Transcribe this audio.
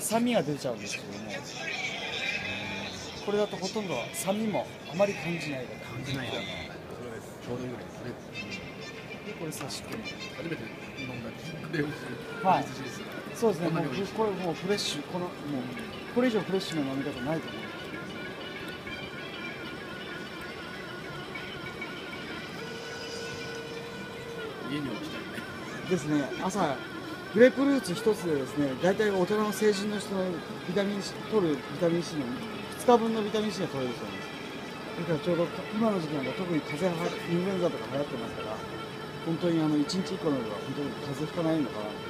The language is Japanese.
酸味が出ちゃうんですけども、これだとほとんど酸味もあまり感じないで感じないな。それはちょうどいいぐらいですね。 これ差し込む。 初めて飲んだクレームシリーズ。 はいシリーズがそうですね、もうこんなに美味しいこれもうフレッシュ、もうこれ以上フレッシュな飲み方ないと思う。 家に置きたいね。 ですね、朝グレープフルーツ一つでですね、大体大人の成人の人のビタミン C 取るビタミン C の2日分のビタミン C が取れるそうです。だからちょうど今の時期なんか特に風邪インフルエンザとか流行ってますから、本当に1日1個の量は本当に風邪ひかないのかな。